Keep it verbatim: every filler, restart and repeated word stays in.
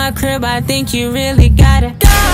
my crib, I think you really gotta go.